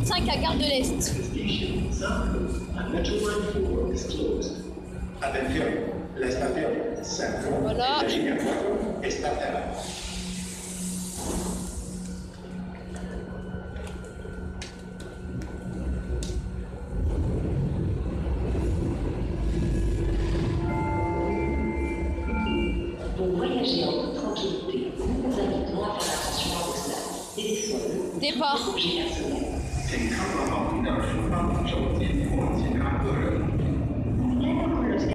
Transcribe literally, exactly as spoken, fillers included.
cinq à Gare de l'Est. Attention, la station cinq Voilà. de la ligne cuatro está cerrada. Pour voyager en toute tranquillité, nous vous invitons à faire attention à vos sacs et des sols. Départ. Objets personnels. 请看管好您的书包，手机或其他个人物品。